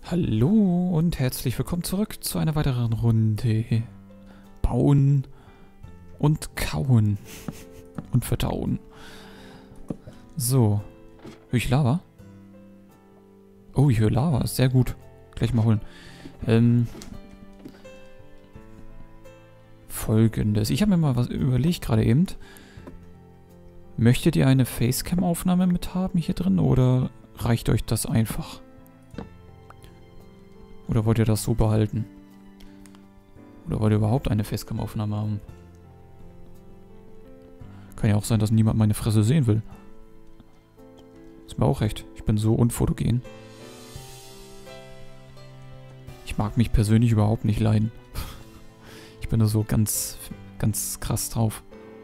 Hallo und herzlich willkommen zurück zu einer weiteren Runde Bauen und Kauen und Verdauen. So, höre ich Lava? Oh, ich höre Lava, sehr gut. Gleich mal holen. Folgendes, ich habe mir mal was überlegt gerade eben. Möchtet ihr eine Facecam-Aufnahme mit haben hier drin oder reicht euch das einfach? Oder wollt ihr das so behalten? Oder wollt ihr überhaupt eine Facecam-Aufnahme haben? Kann ja auch sein, dass niemand meine Fresse sehen will. Ist mir auch recht. Ich bin so unfotogen. Ich mag mich persönlich überhaupt nicht leiden. Ich bin da so ganz krass drauf.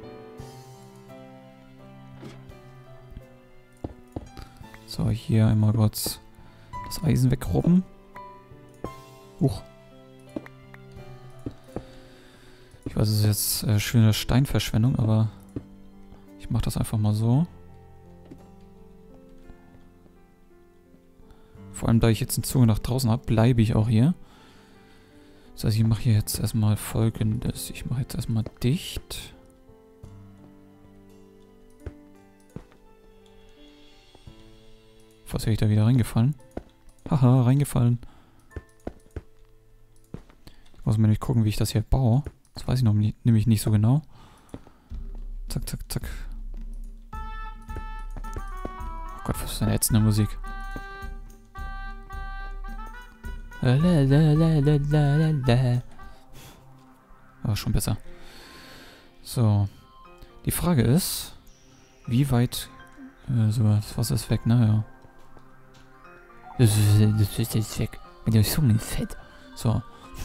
So, hier einmal kurz das Eisen wegrobben. Ich weiß, es ist jetzt schöne Steinverschwendung, aber ich mache das einfach mal so. Vor allem, da ich jetzt einen Zugang nach draußen habe, bleibe ich auch hier. Das heißt, ich mache hier jetzt erstmal Folgendes. Ich mache jetzt erstmal dicht. Was wäre ich da wieder reingefallen? Haha, reingefallen. Ich muss mir nämlich gucken, wie ich das hier baue. Das weiß ich noch nämlich nicht so genau. Zack, zack, zack. Oh Gott, was ist denn ätzende Musik? Aber schon besser. So. Die Frage ist, wie weit... so, das Wasser ist weg, ne? Ja. Das ist jetzt weg. Mit der Zunge fett. So.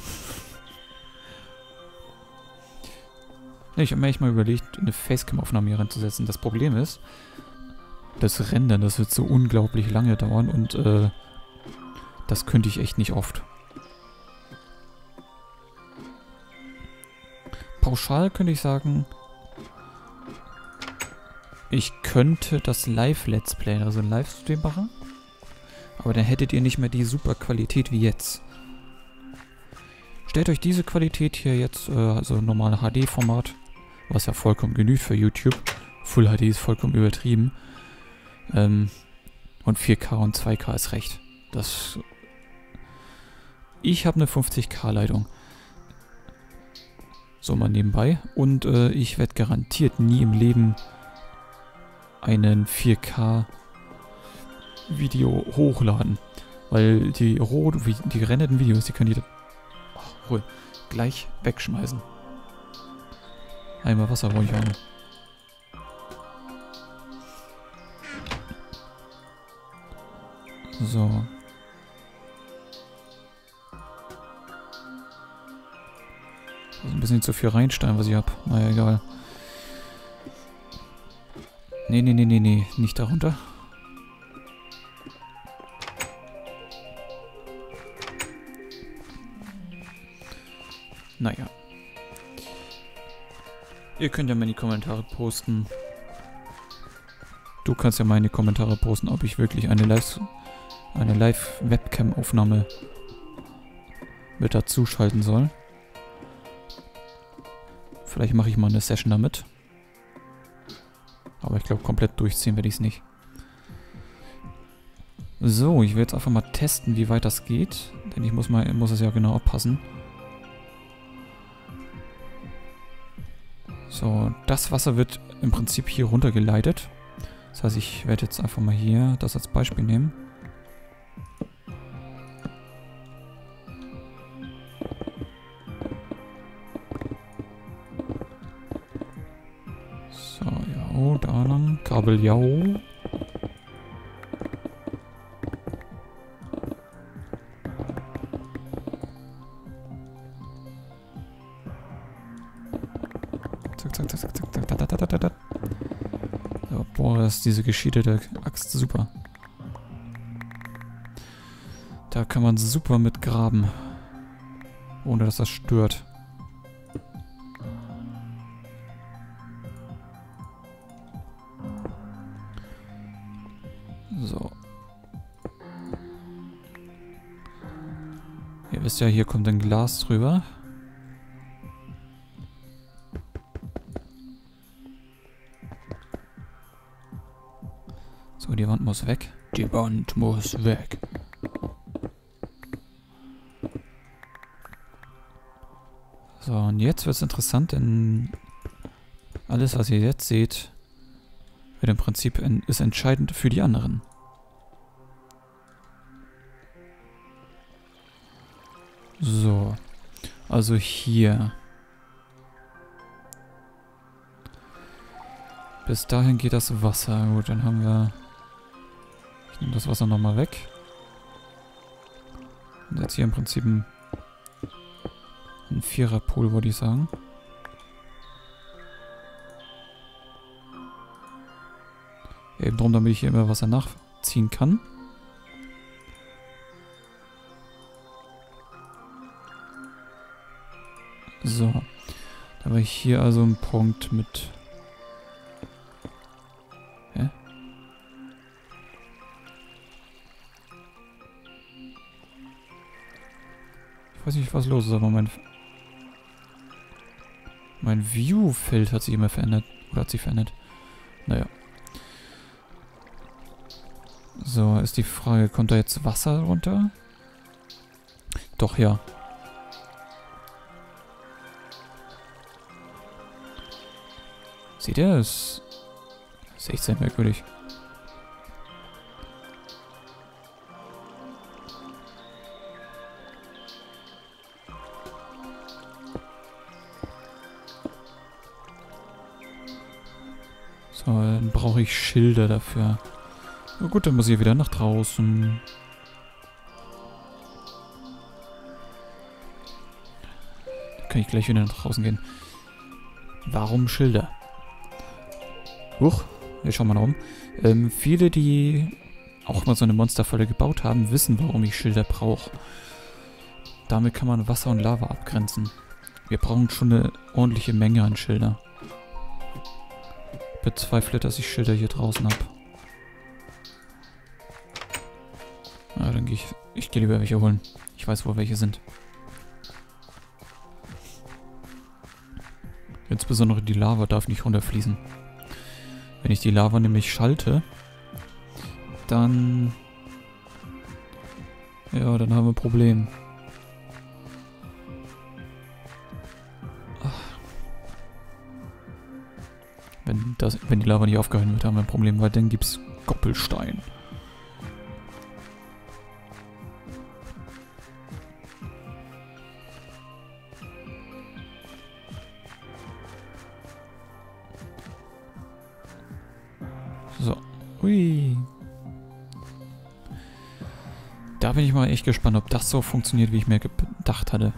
Ich habe mir echt mal überlegt, eine Facecam-Aufnahme hier reinzusetzen. Das Problem ist, das Rendern, das wird so unglaublich lange dauern und das könnte ich echt nicht oft. Pauschal könnte ich sagen, ich könnte das Live-Let's Play, also ein Livestream machen, aber dann hättet ihr nicht mehr die super Qualität wie jetzt. Stellt euch diese Qualität hier jetzt, also normale HD-Format, was ja vollkommen genügt für YouTube. Full HD ist vollkommen übertrieben. Und 4K und 2K ist recht. Ich habe eine 50K Leitung. So mal nebenbei. Und ich werde garantiert nie im Leben einen 4K Video hochladen. Weil die gerenderten Videos, die können gleich wegschmeißen. Einmal Wasser ruhig haben. So. Das ist ein bisschen zu viel Reinstein, was ich hab. Naja, egal. Nee, nicht darunter. Naja. Ihr könnt ja mal in die Kommentare posten. Du kannst ja mal in die Kommentare posten, ob ich wirklich eine Live-Webcam-Aufnahme mit dazu schalten soll. Vielleicht mache ich mal eine Session damit. Aber ich glaube, komplett durchziehen werde ich es nicht. So, ich will jetzt einfach mal testen, wie weit das geht. Denn ich muss es ja genau abpassen. So, das Wasser wird im Prinzip hier runtergeleitet. Das heißt, ich werde jetzt einfach mal hier das als Beispiel nehmen. So, ja, da lang. Kabeljau. Ja, boah, ist diese geschiedete Axt super. Da kann man super mit graben. Ohne dass das stört. So. Ihr wisst ja, hier kommt ein Glas drüber. So, die Wand muss weg. Die Wand muss weg. So, und jetzt wird es interessant, denn alles, was ihr jetzt seht, wird im Prinzip ist entscheidend für die anderen. So, also hier. Bis dahin geht das Wasser. Gut, dann haben wir... Ich nehme das Wasser nochmal weg. Und jetzt hier im Prinzip ein Viererpool, würde ich sagen. Eben drum, damit ich hier immer Wasser nachziehen kann. So. Da habe ich hier also einen Punkt mit... Hä? Ich weiß nicht, was los ist, aber mein View-Feld hat sich immer verändert. Oder hat sich verändert. Naja. So, ist die Frage, kommt da jetzt Wasser runter? Doch, ja. Seht ihr das? Das ist echt sehr merkwürdig. So, dann brauche ich Schilder dafür. Na gut, dann muss ich wieder nach draußen. Dann kann ich gleich wieder nach draußen gehen. Warum Schilder? Huch, jetzt schauen wir mal rum. Viele, die auch mal so eine Monsterfalle gebaut haben, wissen, warum ich Schilder brauche. Damit kann man Wasser und Lava abgrenzen. Wir brauchen schon eine ordentliche Menge an Schilder. Ich bezweifle, dass ich Schilder hier draußen habe. Na, dann gehe ich gehe lieber welche holen. Ich weiß, wo welche sind. Insbesondere die Lava darf nicht runterfließen. Wenn ich die Lava nämlich schalte, dann... Ja, dann haben wir ein Problem. Wenn die Lava nicht aufgehalten wird, haben wir ein Problem, weil dann gibt's Goppelstein. So. Hui. Da bin ich mal echt gespannt, ob das so funktioniert, wie ich mir gedacht hatte.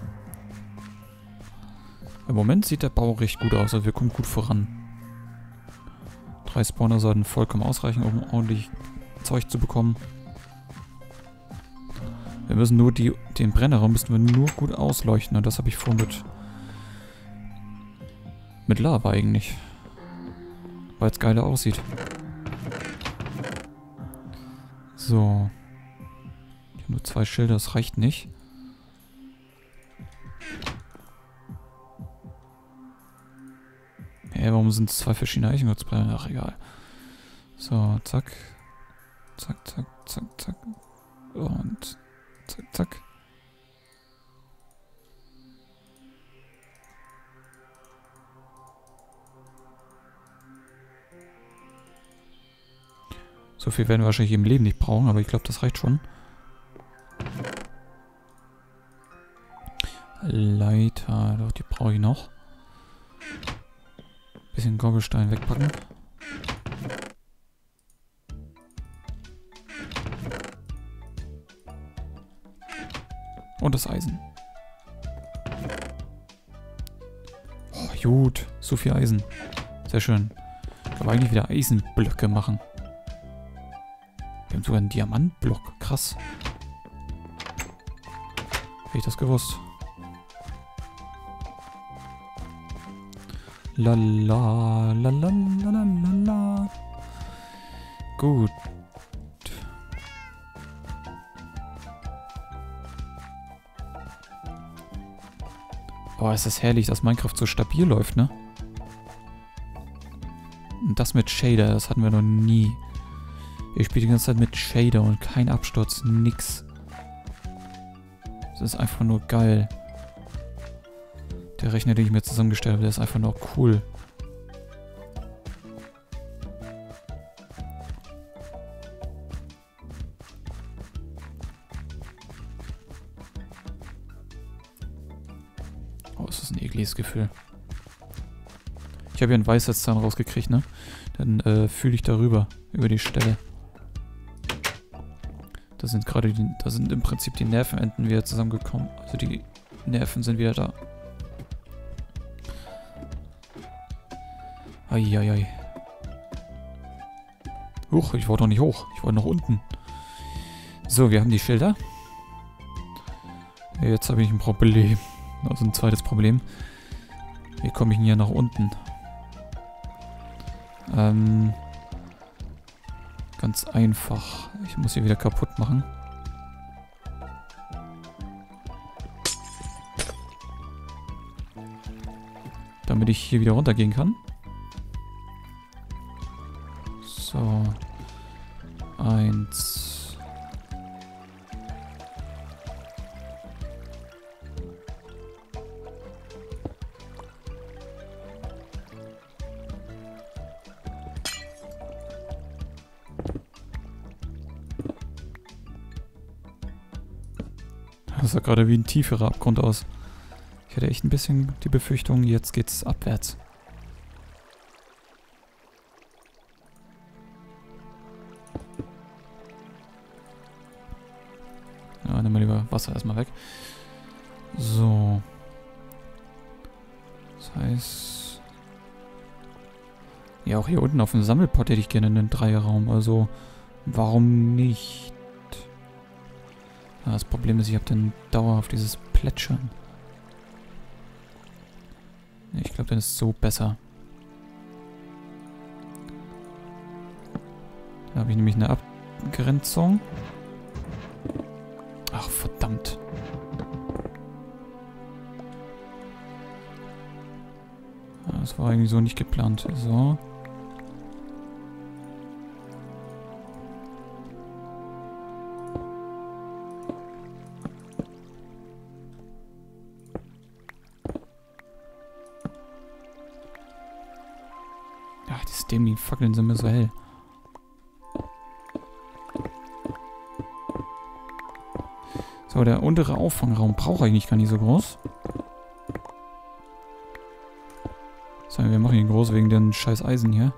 Im Moment sieht der Bau recht gut aus, also wir kommen gut voran. 3 Spawner sollten vollkommen ausreichen, um ordentlich Zeug zu bekommen. Wir müssen nur den Brennerraum müssen wir nur gut ausleuchten und das habe ich vor mit Lava eigentlich. Weil es geiler aussieht. So. Ich habe nur 2 Schilder, das reicht nicht. Hä, warum sind es 2 verschiedene Eichenholzpläne? Ach, egal. So, zack. Zack, zack, zack, zack. Und zack, zack. So viel werden wir wahrscheinlich im Leben nicht brauchen, aber ich glaube, das reicht schon. Leiter, doch, die brauche ich noch. Bisschen Gobbelstein wegpacken. Und das Eisen. Oh, gut, so viel Eisen. Sehr schön. Ich kann eigentlich wieder Eisenblöcke machen. Wir haben sogar einen Diamantblock. Krass. Hätte ich das gewusst. Lala, lala, lala, lala. Gut. Boah, ist das herrlich, dass Minecraft so stabil läuft, ne? Und das mit Shader, das hatten wir noch nie. Ich spiele die ganze Zeit mit Shader und kein Absturz, nix. Das ist einfach nur geil. Der Rechner, den ich mir zusammengestellt habe, der ist einfach nur cool. Oh, ist das ein ekliges Gefühl. Ich habe hier einen Weisheitszahn rausgekriegt, ne? Dann fühle ich darüber, über die Stelle. Da sind gerade da sind im Prinzip die Nervenenden wieder zusammengekommen. Also die Nerven sind wieder da. Eieiei. Huch, ich wollte doch nicht hoch. Ich wollte nach unten. So, wir haben die Schilder. Jetzt habe ich ein Problem. Also ein zweites Problem. Wie komme ich denn hier nach unten? Ganz einfach. Ich muss hier wieder kaputt machen. Damit ich hier wieder runtergehen kann. So. 1. Das sah gerade wie ein tieferer Abgrund aus. Ich hatte echt ein bisschen die Befürchtung, jetzt geht's abwärts. Ja, nehmen wir lieber Wasser erstmal weg. So. Das heißt... Ja, auch hier unten auf dem Sammelpot hätte ich gerne einen Dreierraum. Also, warum nicht? Ja, das Problem ist, ich habe dann dauerhaft dieses Plätschern. Ich glaube, dann ist es so besser. Da habe ich nämlich eine Abgrenzung. Ach, verdammt. Das war eigentlich so nicht geplant. So. Ach, die dämlichen Fackeln sind mir so hell. So, der untere Auffangraum braucht eigentlich gar nicht so groß. So, wir machen ihn groß wegen den scheiß Eisen hier.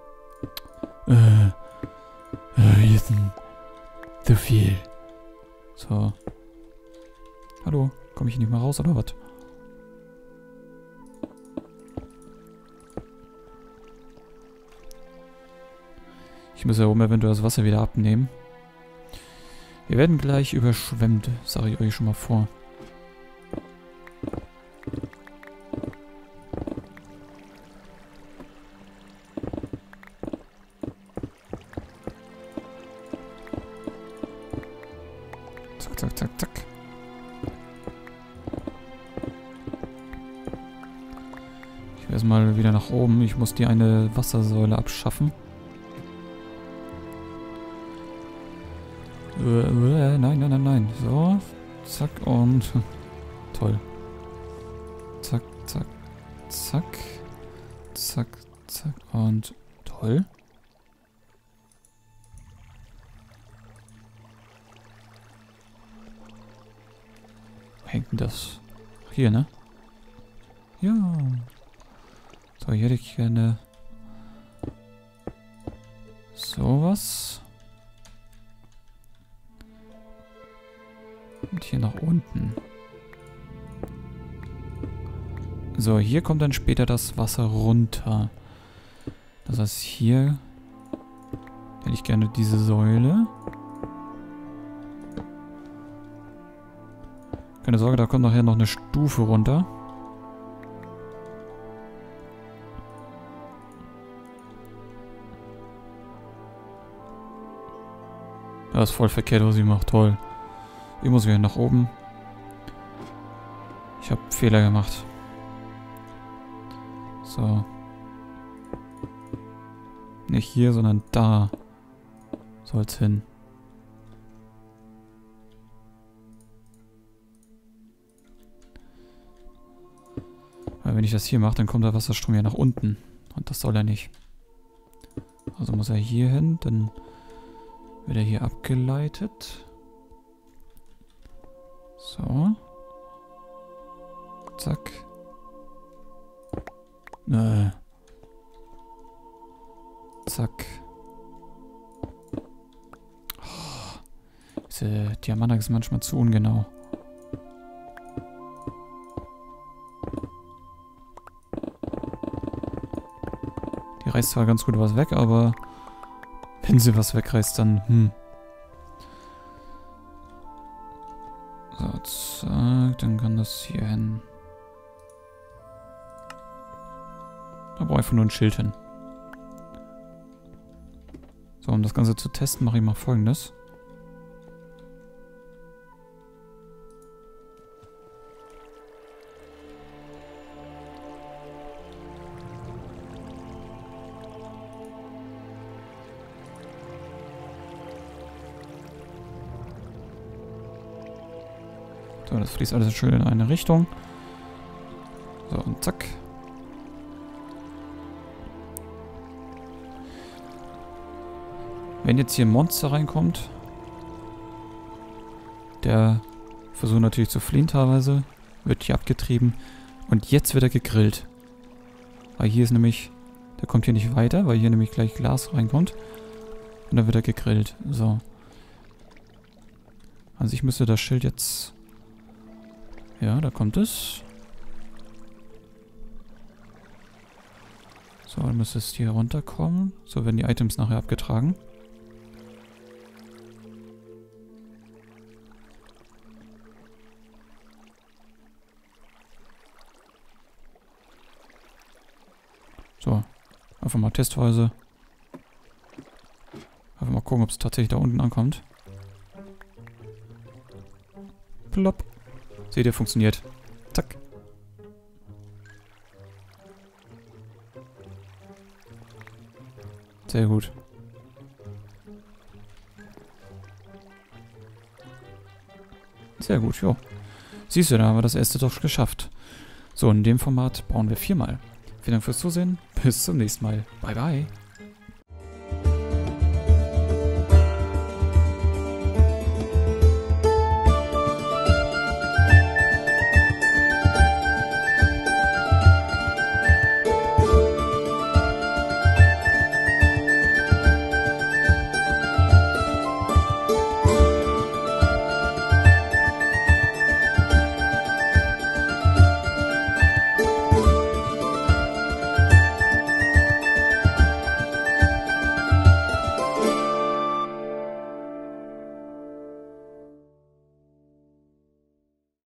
Hier ist zu viel. So. Hallo, komme ich hier nicht mal raus oder was? Ich muss ja oben eventuell das Wasser wieder abnehmen. Wir werden gleich überschwemmt, sage ich euch schon mal vor. Zack, zack, zack, zack. Ich will erstmal wieder nach oben. Ich muss die eine Wassersäule abschaffen. Nein, nein, nein, nein. So, zack und... Toll. Zack, zack, zack. Zack, zack und... Toll. Wo hängt denn das? Hier, ne? Ja. So, hier hätte ich gerne... sowas. Und hier nach unten. So, hier kommt dann später das Wasser runter. Das heißt, hier hätte ich gerne diese Säule. Keine Sorge, da kommt nachher noch eine Stufe runter. Das ist voll verkehrt, was ich mache. Toll. Ich muss wieder nach oben. Ich Ich habe Fehler gemacht. So. Nicht hier, sondern da soll's hin. Weil wenn ich das hier mache, dann kommt der Wasserstrom ja nach unten. Und das soll er nicht. Also muss er hier hin, dann wird er hier abgeleitet. So. Zack. Zack. Oh, diese Diamantachse ist manchmal zu ungenau. Die reißt zwar ganz gut was weg, aber wenn sie was wegreißt, dann So, zack, dann kann das hier hin. Da brauche ich einfach nur ein Schild hin. So, um das Ganze zu testen, mache ich mal Folgendes. So, das fließt alles schön in eine Richtung. So, und zack. Wenn jetzt hier ein Monster reinkommt, der versucht natürlich zu fliehen teilweise, wird hier abgetrieben und jetzt wird er gegrillt. Weil hier ist nämlich, der kommt hier nicht weiter, weil hier nämlich gleich Glas reinkommt und dann wird er gegrillt. So. Also ich müsste das Schild jetzt... Ja, da kommt es. So, dann müsste es hier runterkommen. So werden die Items nachher abgetragen. So, einfach mal testweise. Einfach mal gucken, ob es tatsächlich da unten ankommt. Plopp. Seht ihr, funktioniert. Zack. Sehr gut. Sehr gut, jo. Siehst du, da haben wir das erste doch geschafft. So, in dem Format bauen wir 4-mal. Vielen Dank fürs Zusehen. Bis zum nächsten Mal. Bye, bye.